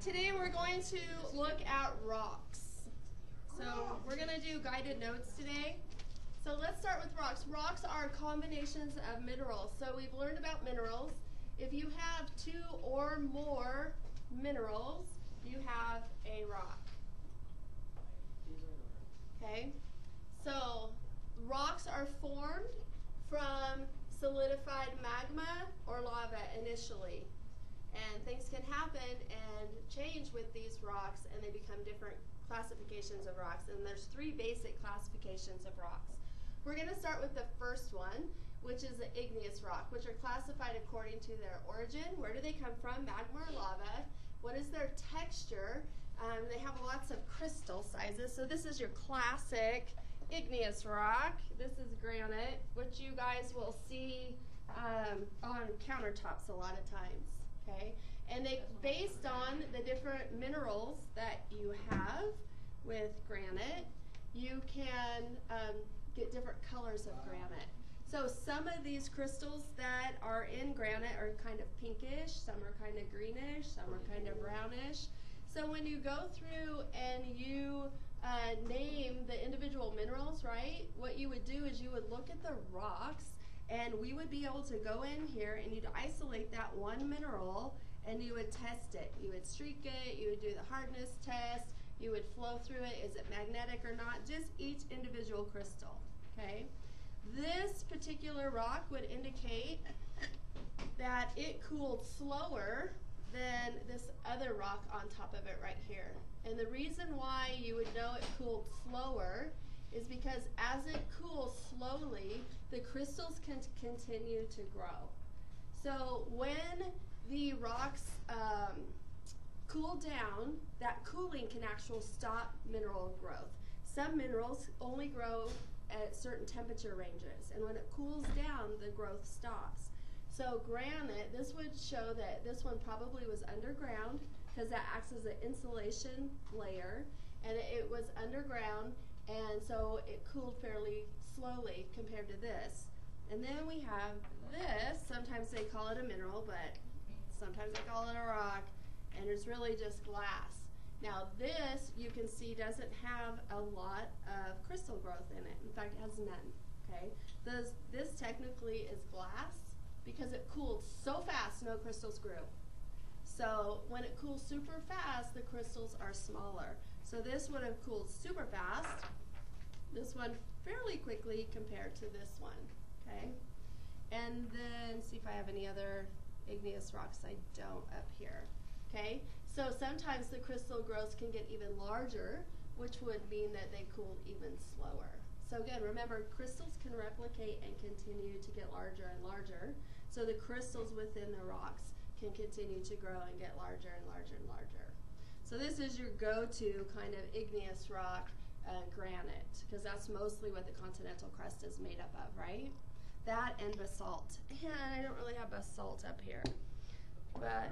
Today we're going to look at rocks. So we're going to do guided notes today. So let's start with rocks. Rocks are combinations of minerals. So we've learned about minerals. If you have two or more minerals, you have a rock. Okay? So rocks are formed from solidified magma or lava initially. And things can happen and change with these rocks, and they become different classifications of rocks. And there's three basic classifications of rocks. We're going to start with the first one, which is the igneous rock, which are classified according to their origin. Where do they come from? Magma or lava? What is their texture? They have lots of crystal sizes. So this is your classic igneous rock. This is granite, which you guys will see on countertops a lot of times. Okay, and they based on the different minerals that you have with granite, you can get different colors of granite. So some of these crystals that are in granite are kind of pinkish, some are kind of greenish, some are kind of brownish. So when you go through and you name the individual minerals, right, what you would do is you would look at the rocks, and we would be able to go in here and you'd isolate that one mineral and you would test it. You would streak it, you would do the hardness test, you would flow through it, is it magnetic or not, just each individual crystal, okay? This particular rock would indicate that it cooled slower than this other rock on top of it right here. And the reason why you would know it cooled slower is because as it cools slowly, the crystals can continue to grow. So when the rocks cool down, that cooling can actually stop mineral growth. Some minerals only grow at certain temperature ranges, and when it cools down, the growth stops. So granite, this would show that this one probably was underground because that acts as an insulation layer, and it was underground, and so it cooled fairly slowly compared to this. And then we have this. Sometimes they call it a mineral, but sometimes they call it a rock, and it's really just glass. Now this, you can see, doesn't have a lot of crystal growth in it. In fact, it has none, okay? This technically is glass because it cooled so fast, no crystals grew. So when it cools super fast, the crystals are smaller. So this would have cooled super fast, this one fairly quickly compared to this one, okay? And then see if I have any other igneous rocks. I don't up here, okay? So sometimes the crystal growths can get even larger, which would mean that they cooled even slower. So again, remember, crystals can replicate and continue to get larger and larger. So the crystals within the rocks can continue to grow and get larger and larger and larger. So this is your go-to kind of igneous rock, granite, because that's mostly what the continental crust is made up of, right? That and basalt. And I don't really have basalt up here. But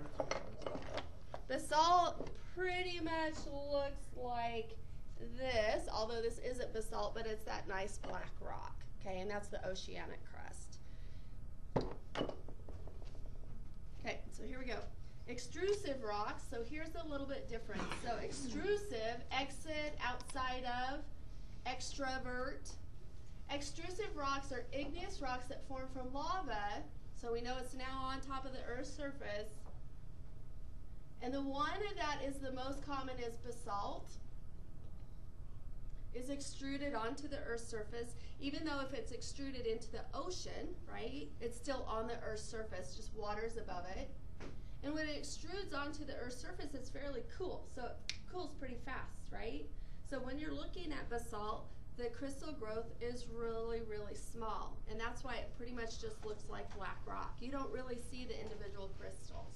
basalt pretty much looks like this, although this isn't basalt, but it's that nice black rock, okay? And that's the oceanic crust. Okay, so here we go. Extrusive rocks, so here's a little bit different. So extrusive, exit, outside of, extrovert. Extrusive rocks are igneous rocks that form from lava, so we know it's now on top of the Earth's surface. And the one that is the most common is basalt. Is extruded onto the Earth's surface, even though if it's extruded into the ocean, right, it's still on the Earth's surface, just water's above it. And when it extrudes onto the Earth's surface, it's fairly cool, so it cools pretty fast, right? So when you're looking at basalt, the crystal growth is really, really small, and that's why it pretty much just looks like black rock. You don't really see the individual crystals.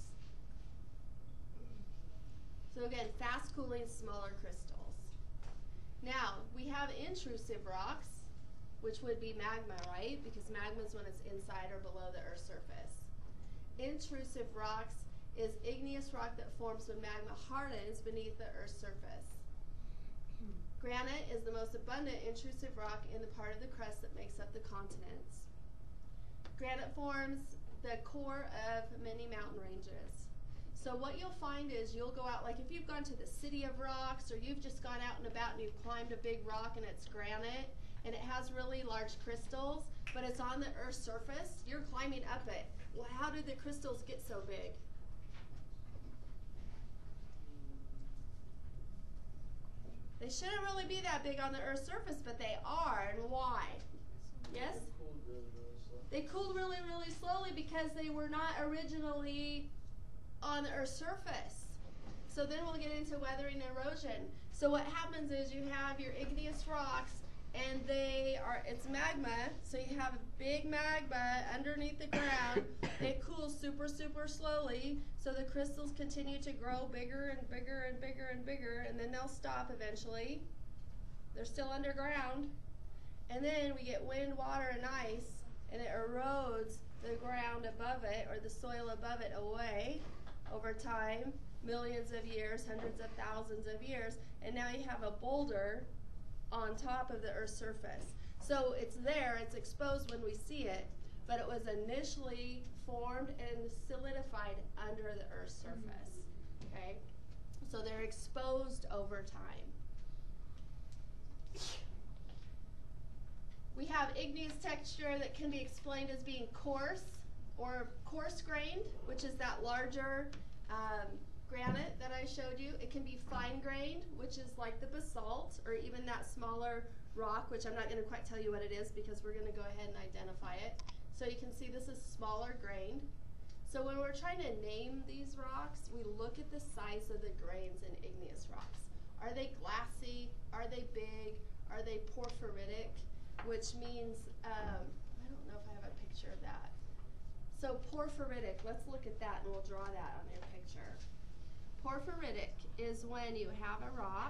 So again, fast cooling, smaller crystals. Now, we have intrusive rocks, which would be magma, right? Because magma is when it's inside or below the Earth's surface. Intrusive rocks is igneous rock that forms when magma hardens beneath the Earth's surface. Granite is the most abundant intrusive rock in the part of the crust that makes up the continents. Granite forms the core of many mountain ranges. So what you'll find is you'll go out, like if you've gone to the City of Rocks or you've just gone out and about and you've climbed a big rock and it's granite and it has really large crystals, but it's on the Earth's surface, you're climbing up it. Well, how did the crystals get so big? They shouldn't really be that big on the Earth's surface, but they are, and why? Yes? They cooled really, really slowly because they were not originally on the Earth's surface. So then we'll get into weathering and erosion. So what happens is you have your igneous rocks, and it's magma, so you have a big magma underneath the ground. It cools super, super slowly, so the crystals continue to grow bigger and bigger and bigger and bigger, and then they'll stop eventually. They're still underground. And then we get wind, water, and ice, and it erodes the ground above it, or the soil above it, away over time, millions of years, hundreds of thousands of years, and now you have a boulder on top of the Earth's surface. So it's there, it's exposed when we see it, but it was initially formed and solidified under the Earth's surface, okay? So they're exposed over time. We have igneous texture that can be explained as being coarse or coarse-grained, which is that larger granite that I showed you. It can be fine-grained, which is like the basalt, or even that smaller rock, which I'm not going to quite tell you what it is because we're going to go ahead and identify it. So you can see this is smaller grained. So when we're trying to name these rocks, we look at the size of the grains in igneous rocks. Are they glassy? Are they big? Are they porphyritic? Which means, I don't know if I have a picture of that. So porphyritic, let's look at that and we'll draw that on your picture. Porphyritic is when you have a rock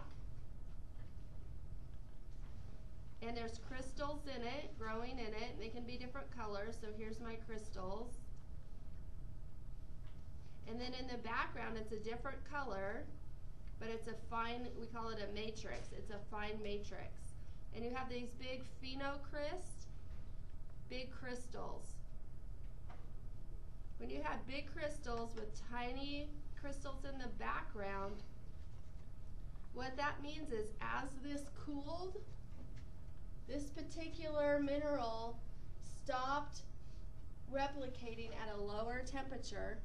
and there's crystals in it, growing in it, and they can be different colors. So here's my crystals. And then in the background it's a different color, but it's a fine, we call it a matrix. It's a fine matrix. And you have these big phenocryst, big crystals. When you have big crystals with tiny crystals in the background, what that means is as this cooled, this particular mineral stopped replicating at a lower temperature,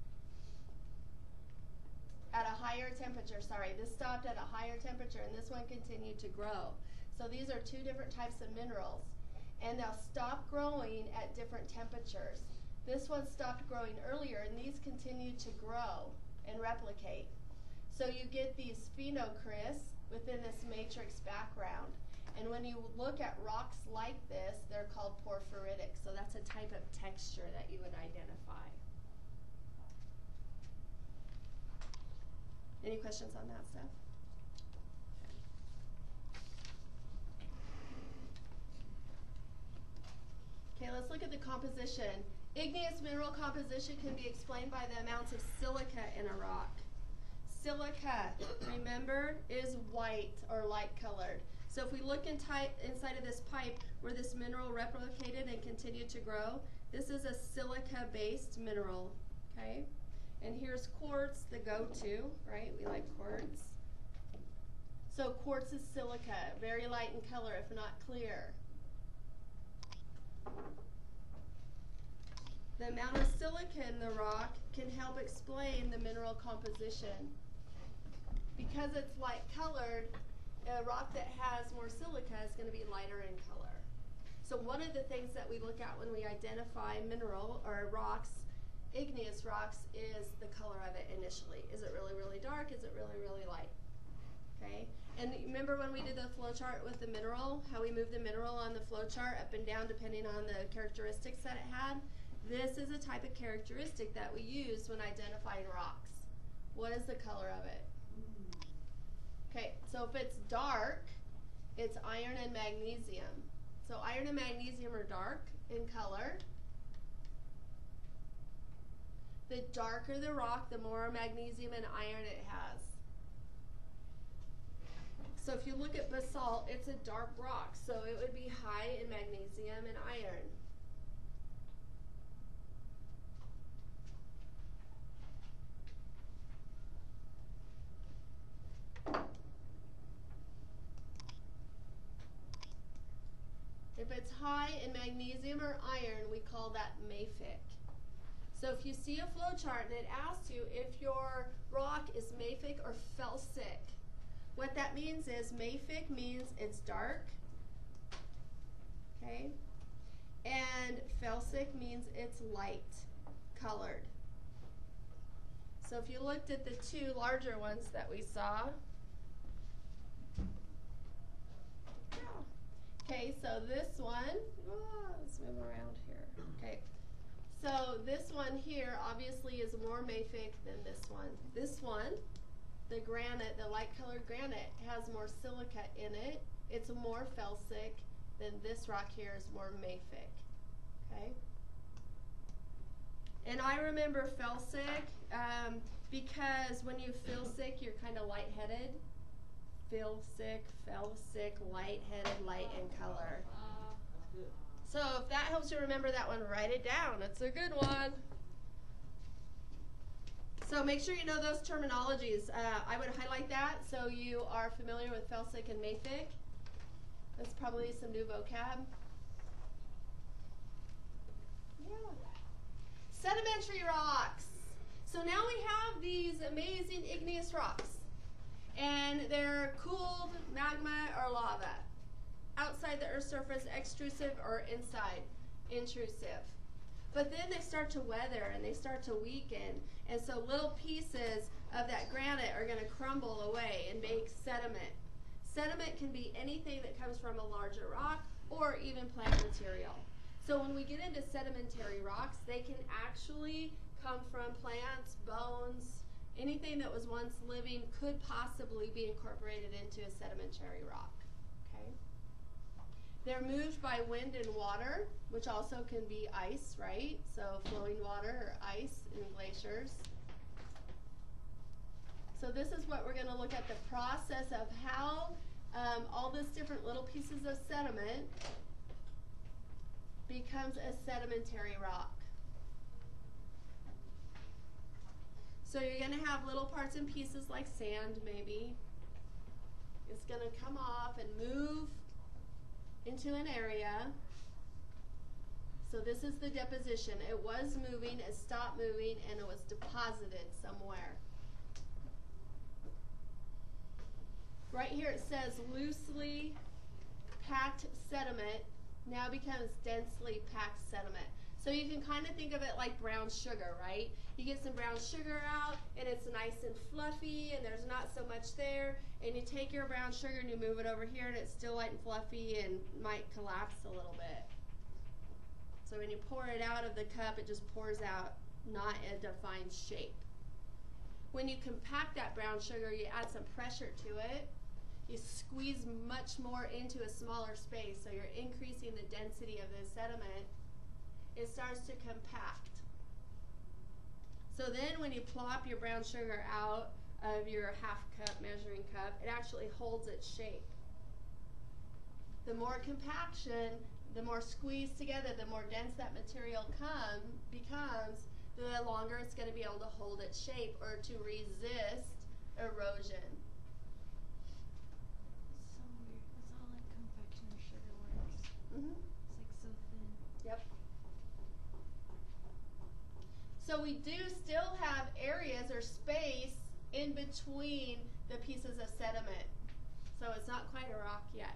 at a higher temperature, sorry, this stopped at a higher temperature and this one continued to grow. So these are two different types of minerals, and they'll stop growing at different temperatures. This one stopped growing earlier, and these continue to grow and replicate. So you get these phenocrysts within this matrix background. And when you look at rocks like this, they're called porphyritic. So that's a type of texture that you would identify. Any questions on that stuff? Okay, let's look at the composition. Igneous mineral composition can be explained by the amounts of silica in a rock. Silica, remember, is white or light colored. So if we look inside of this pipe where this mineral replicated and continued to grow, this is a silica-based mineral, okay? And here's quartz, the go-to, right? We like quartz. So quartz is silica, very light in color, if not clear. The amount of silica in the rock can help explain the mineral composition. Because it's light colored, a rock that has more silica is going to be lighter in color. So one of the things that we look at when we identify mineral or rocks, igneous rocks, is the color of it initially. Is it really, really dark? Is it really, really light? Okay. And remember when we did the flow chart with the mineral, how we moved the mineral on the flow chart up and down depending on the characteristics that it had? This is a type of characteristic that we use when identifying rocks. What is the color of it? Okay, so if it's dark, it's iron and magnesium. So iron and magnesium are dark in color. The darker the rock, the more magnesium and iron it has. So if you look at basalt, it's a dark rock, so it would be high in magnesium and iron. it's high in magnesium or iron, we call that mafic. So if you see a flow chart and it asks you if your rock is mafic or felsic, what that means is mafic means it's dark, okay? And felsic means it's light colored. So if you looked at the two larger ones that we saw, okay, so this one, let's move around here. Okay, so this one here obviously is more mafic than this one. This one, the granite, the light colored granite, has more silica in it. It's more felsic than this rock here is more mafic. Okay. And I remember felsic because when you feel sick, you're kind of lightheaded. Feel sick, lightheaded, light in color. So if that helps you remember that one, write it down. It's a good one. So make sure you know those terminologies. I would highlight that so you are familiar with felsic and mafic. That's probably some new vocab. Yeah. Sedimentary rocks. So now we have these amazing igneous rocks. And they're cooled magma or lava. Outside the Earth's surface, extrusive, or inside, intrusive. But then they start to weather and they start to weaken. And so little pieces of that granite are going to crumble away and make sediment. Sediment can be anything that comes from a larger rock or even plant material. So when we get into sedimentary rocks, they can actually come from plants, bones, anything that was once living could possibly be incorporated into a sedimentary rock. Okay? They're moved by wind and water, which also can be ice, right? So flowing water or ice in glaciers. So this is what we're going to look at, the process of how all these different little pieces of sediment becomes a sedimentary rock. So you're going to have little parts and pieces like sand maybe. It's going to come off and move into an area. So this is the deposition. It was moving, it stopped moving, and it was deposited somewhere. Right here it says loosely packed sediment now becomes densely packed sediment. So you can kind of think of it like brown sugar, right? You get some brown sugar out and it's nice and fluffy and there's not so much there, and you take your brown sugar and you move it over here and it's still light and fluffy and might collapse a little bit. So when you pour it out of the cup, it just pours out not a defined shape. When you compact that brown sugar, you add some pressure to it. You squeeze much more into a smaller space, so you're increasing the density of the sediment. It starts to compact. So then when you plop your brown sugar out of your half cup measuring cup, it actually holds its shape. The more compaction, the more squeezed together, the more dense that material becomes, the longer it's going to be able to hold its shape or to resist erosion. So weird. That's how like confectioner sugar works. Mm-hmm. It's like so thin. Yep. So we do still have areas or space in between the pieces of sediment. So it's not quite a rock yet.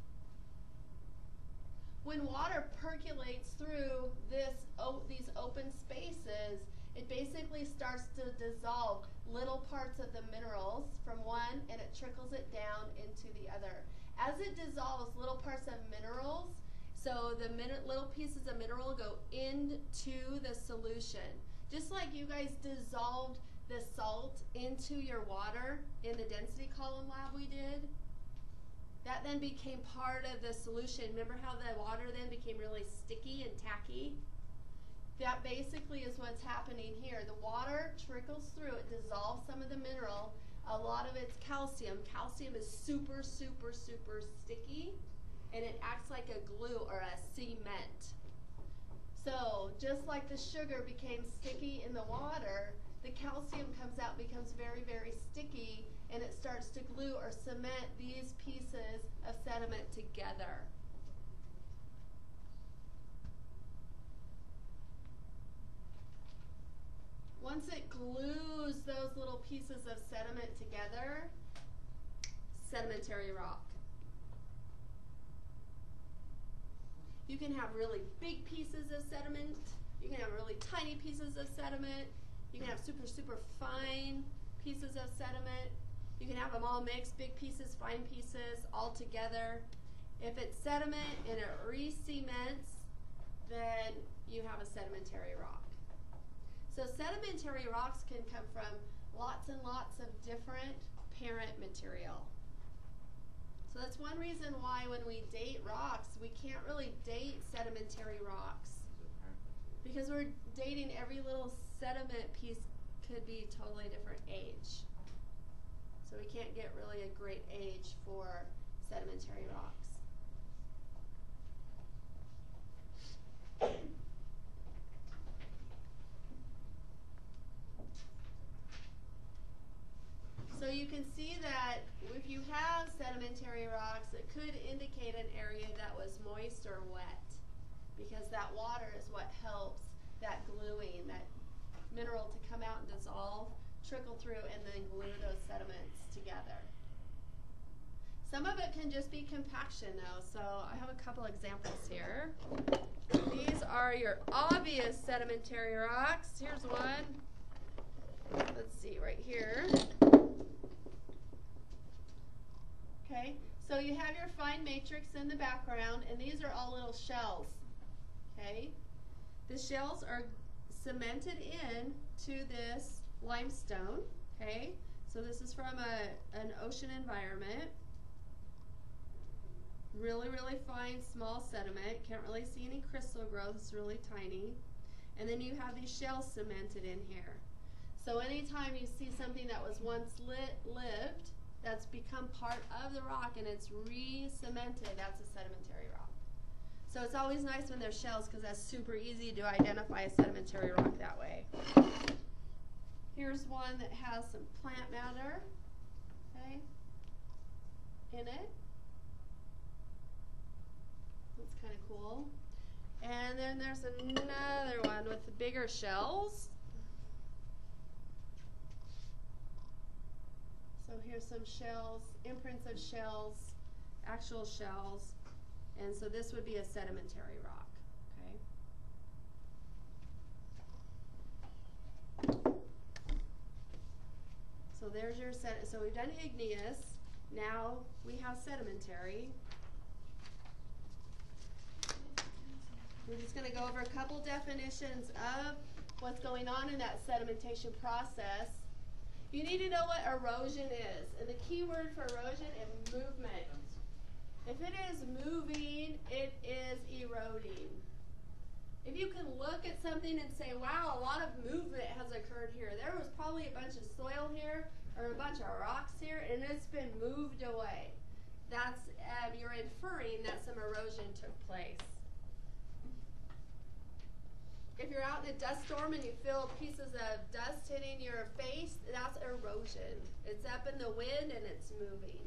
When water percolates through these open spaces, it basically starts to dissolve little parts of the minerals from one, and it trickles it down into the other. As it dissolves little parts of minerals, so the little pieces of mineral go into the solution. Just like you guys dissolved the salt into your water in the density column lab we did, that then became part of the solution. Remember how the water then became really sticky and tacky? That basically is what's happening here. The water trickles through, it dissolves some of the mineral. A lot of it's calcium. Calcium is super, super, super sticky, and it acts like a glue or a cement. So just like the sugar became sticky in the water, the calcium comes out, becomes very, very sticky, and it starts to glue or cement these pieces of sediment together. glues those little pieces of sediment together, sedimentary rock. You can have really big pieces of sediment. You can have really tiny pieces of sediment. You can have super, super fine pieces of sediment. You can have them all mixed, big pieces, fine pieces, all together. If it's sediment and it re-cements, then you have a sedimentary rock. So sedimentary rocks can come from lots and lots of different parent material. So that's one reason why when we date rocks, we can't really date sedimentary rocks. Because we're dating every little sediment piece could be totally different age. So we can't get really a great age for sedimentary rocks. So you can see that if you have sedimentary rocks, it could indicate an area that was moist or wet, because that water is what helps that gluing, that mineral to come out and dissolve, trickle through, and then glue those sediments together. Some of it can just be compaction though, so I have a couple examples here. These are your obvious sedimentary rocks. Here's one. Let's see, right here. Okay, so you have your fine matrix in the background, and these are all little shells. Okay, the shells are cemented in to this limestone. Okay, so this is from an ocean environment. Really, really fine, small sediment. Can't really see any crystal growth. It's really tiny. And then you have these shells cemented in here. So anytime you see something that was once lived, that's become part of the rock and it's re-cemented, that's a sedimentary rock. So it's always nice when there's shells because that's super easy to identify a sedimentary rock that way. Here's one that has some plant matter, okay, in it. That's kind of cool. And then there's another one with the bigger shells. So here's some shells, imprints of shells, actual shells, and so this would be a sedimentary rock, okay? So there's your so we've done igneous, now we have sedimentary. We're just going to go over a couple definitions of what's going on in that sedimentation process. You need to know what erosion is, and the key word for erosion is movement. If it is moving, it is eroding. If you can look at something and say, wow, a lot of movement has occurred here. There was probably a bunch of soil here or a bunch of rocks here, and it's been moved away. That's, you're inferring that some erosion took place. If you're out in a dust storm and you feel pieces of dust hitting your face, that's erosion. It's up in the wind and it's moving.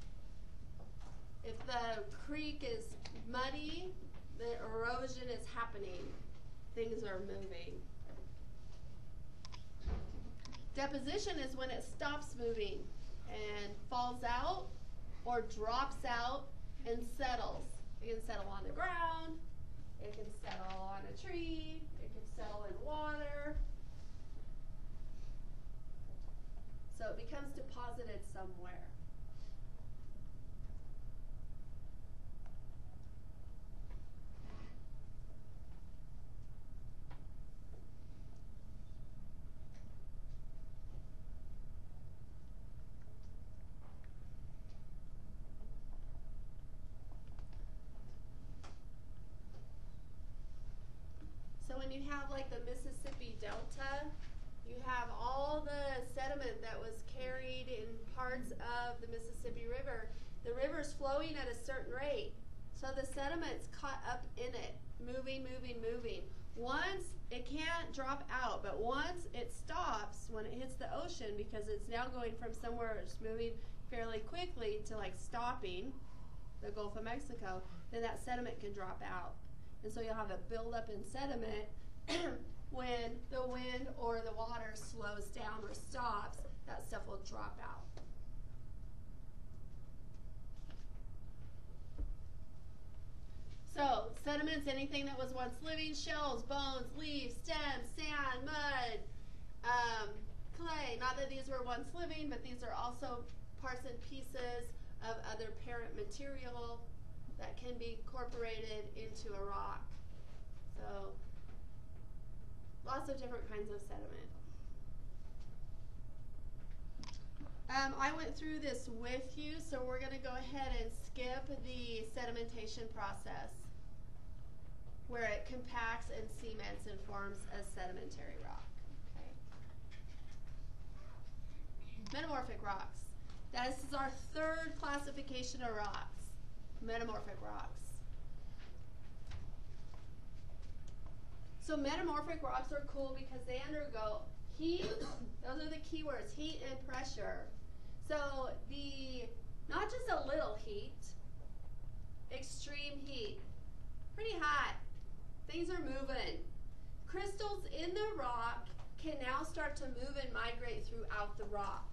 If the creek is muddy, the erosion is happening. Things are moving. Deposition is when it stops moving and falls out or drops out and settles. It can settle on the ground. It can settle on a tree. It can settle in water. So it becomes deposited somewhere. So when you have like the Mississippi Delta, you have all the sediment that was carried in parts of the Mississippi River. The river's flowing at a certain rate, so the sediment's caught up in it, moving, moving, moving. Once, it can't drop out, but once it stops when it hits the ocean, because it's now going from somewhere it's moving fairly quickly to like stopping, the Gulf of Mexico, then that sediment can drop out. And so you'll have a buildup in sediment. when the wind or the water slows down or stops, that stuff will drop out. So, sediments, anything that was once living, shells, bones, leaves, stems, sand, mud, clay. Not that these were once living, but these are also parts and pieces of other parent material that can be incorporated into a rock. So, lots of different kinds of sediment. I went through this with you, so we're going to go ahead and skip the sedimentation process, where it compacts and cements and forms a sedimentary rock. Okay. Metamorphic rocks. This is our third classification of rocks. Metamorphic rocks. So metamorphic rocks are cool because they undergo heat. Those are the key words, heat and pressure. So not just a little heat, extreme heat, pretty hot. Things are moving. Crystals in the rock can now start to move and migrate throughout the rock.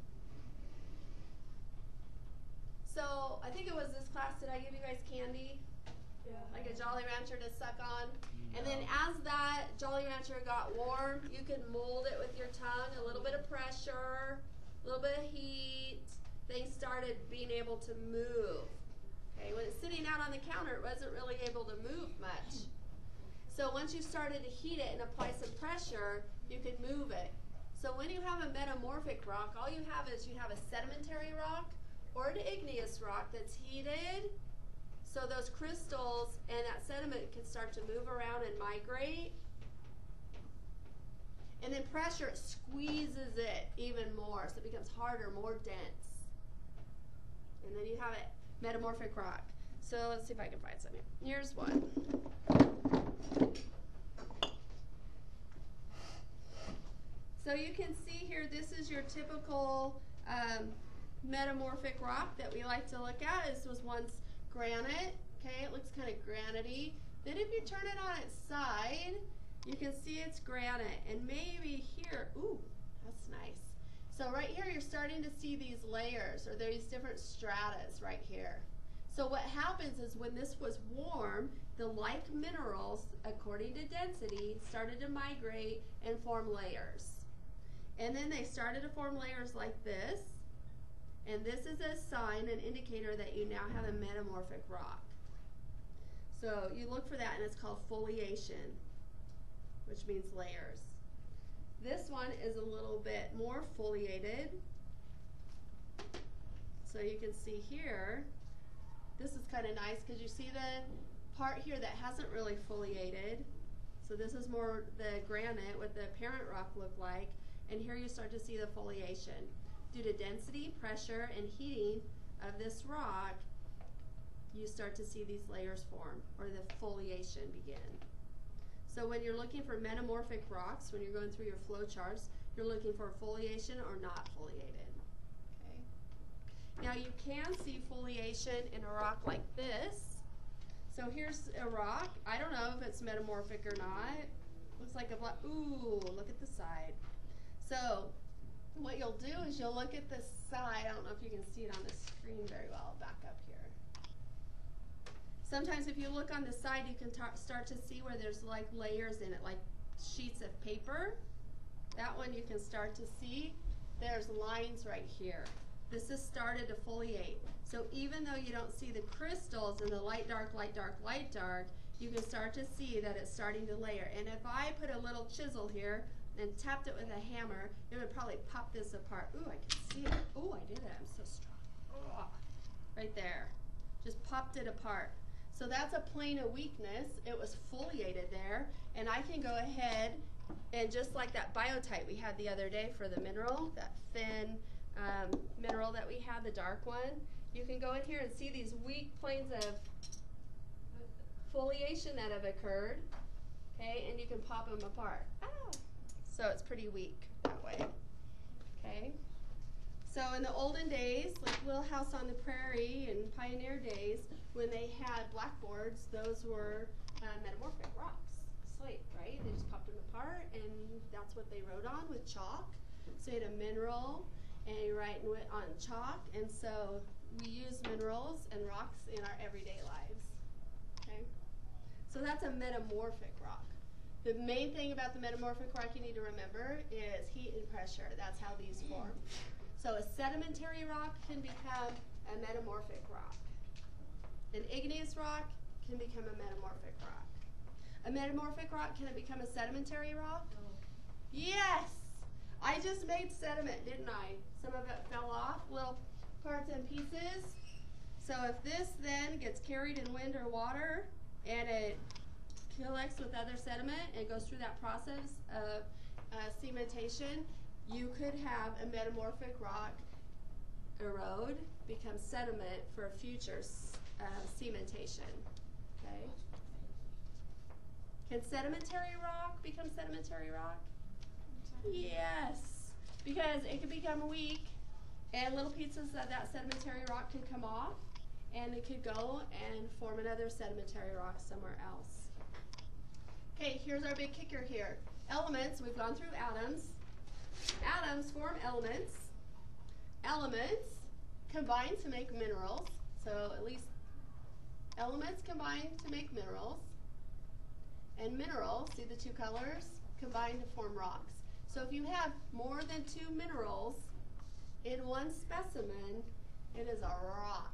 So I think it was this class, did I give you guys candy? Yeah. Like a Jolly Rancher to suck on? And then as that Jolly Rancher got warm, you could mold it with your tongue, a little bit of pressure, a little bit of heat. Things started being able to move. Okay, when it's sitting out on the counter, it wasn't really able to move much. So once you started to heat it and apply some pressure, you could move it. So when you have a metamorphic rock, all you have is you have a sedimentary rock or an igneous rock that's heated. So those crystals and that sediment can start to move around and migrate. And then pressure squeezes it even more, so it becomes harder, more dense. And then you have it, metamorphic rock. So let's see if I can find something. Here's one. So you can see here, this is your typical metamorphic rock that we like to look at. This was once granite. Okay, it looks kind of granity. Then if you turn it on its side, you can see it's granite. And maybe here, ooh, that's nice. So right here, you're starting to see these layers, or these different stratas right here. So what happens is when this was warm, the like minerals, according to density, started to migrate and form layers. And then they started to form layers like this. And this is a sign, an indicator that you now have a metamorphic rock. So you look for that, and it's called foliation, which means layers. This one is a little bit more foliated. So you can see here, this is kind of nice because you see the part here that hasn't really foliated. So this is more the granite, what the parent rock looked like. And here you start to see the foliation. Due to density, pressure, and heating of this rock, you start to see these layers form, or the foliation begin. So when you're looking for metamorphic rocks, when you're going through your flow charts, you're looking for foliation or not foliated. Okay. Now you can see foliation in a rock like this. So here's a rock. I don't know if it's metamorphic or not. Looks like a black, ooh, look at the side. So what you'll do is you'll look at this side. I don't know if you can see it on the screen very well. I'll back up here. Sometimes if you look on the side, you can start to see where there's like layers in it, like sheets of paper. That one you can start to see. There's lines right here. This has started to foliate. So even though you don't see the crystals in the light, dark, light, dark, light, dark, you can start to see that it's starting to layer. And if I put a little chisel here and tapped it with a hammer, it would probably pop this apart. Ooh, I can see it. Ooh, I did it. I'm so strong. Ugh. Right there. Just popped it apart. So that's a plane of weakness. It was foliated there. And I can go ahead and just like that biotite we had the other day for the mineral, that thin mineral that we had, the dark one, you can go in here and see these weak planes of foliation that have occurred. Okay, and you can pop them apart. Ah. So it's pretty weak that way. Okay. So in the olden days, like Little House on the Prairie and Pioneer days, when they had blackboards, those were metamorphic rocks, slate, right? They just popped them apart. part, and that's what they wrote on with chalk. So you had a mineral, and you write on chalk, and so we use minerals and rocks in our everyday lives. Okay? So that's a metamorphic rock. The main thing about the metamorphic rock you need to remember is heat and pressure. That's how these form. So a sedimentary rock can become a metamorphic rock. An igneous rock can become a metamorphic rock. A metamorphic rock, can it become a sedimentary rock? No. Yes! I just made sediment, didn't I? Some of it fell off, little parts and pieces. So if this then gets carried in wind or water and it collects with other sediment and goes through that process of cementation, you could have a metamorphic rock erode, become sediment for future cementation. Okay? Can sedimentary rock become sedimentary rock? Yes, because it could become weak and little pieces of that sedimentary rock could come off and it could go and form another sedimentary rock somewhere else. Okay, here's our big kicker here. Elements, we've gone through atoms. Atoms form elements. Elements combine to make minerals. So at least elements combine to make minerals. And minerals, see the two colors, combine to form rocks. So if you have more than 2 minerals in one specimen, it is a rock.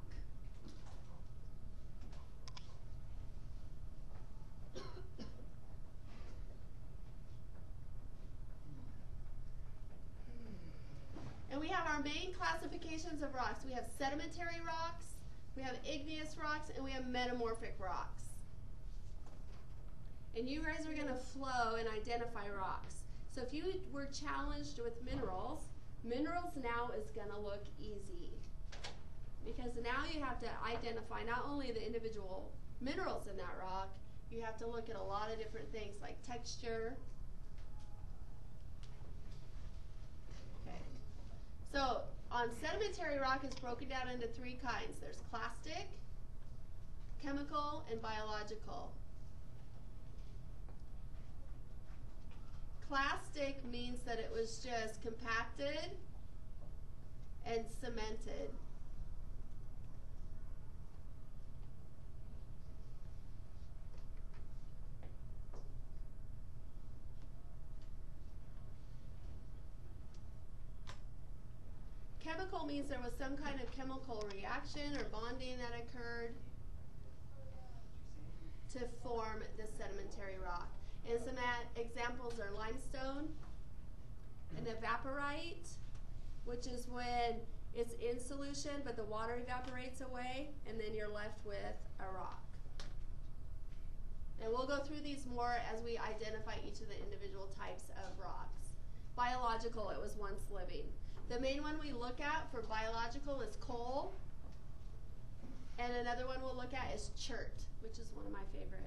And we have our main classifications of rocks. We have sedimentary rocks, we have igneous rocks, and we have metamorphic rocks. And you guys are going to flow and identify rocks. So if you were challenged with minerals, minerals now is going to look easy. Because now you have to identify not only the individual minerals in that rock, you have to look at a lot of different things like texture. Okay. So on sedimentary rock is broken down into 3 kinds. There's clastic, chemical, and biological. Clastic means that it was just compacted and cemented. Chemical means there was some kind of chemical reaction or bonding that occurred to form the sedimentary rock. And some examples are limestone and evaporite, which is when it's in solution but the water evaporates away and then you're left with a rock. And we'll go through these more as we identify each of the individual types of rocks. Biological, it was once living. The main one we look at for biological is coal, and another one we'll look at is chert, which is one of my favorites.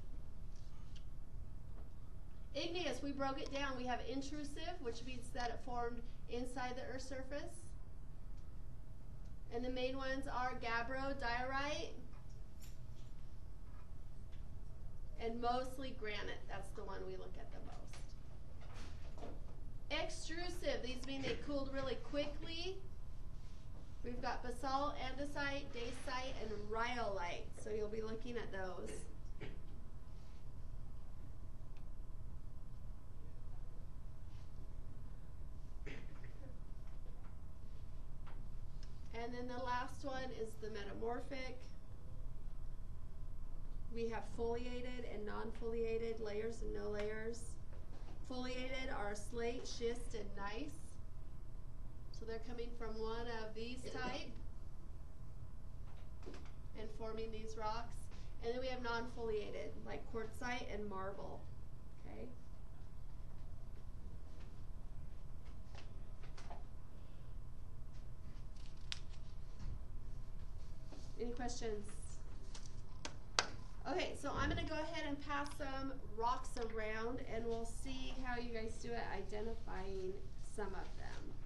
Igneous, we broke it down. We have intrusive, which means that it formed inside the Earth's surface. And the main ones are gabbro, diorite, and mostly granite. That's the one we look at the most. Extrusive, these mean they cooled really quickly. We've got basalt, andesite, dacite, and rhyolite. So you'll be looking at those. And then the last one is the metamorphic. We have foliated and non-foliated, layers and no layers. Foliated are slate, schist, and gneiss. So they're coming from one of these type and forming these rocks. And then we have non-foliated, like quartzite and marble. Okay. Any questions? Okay, so I'm going to go ahead and pass some rocks around and we'll see how you guys do at identifying some of them.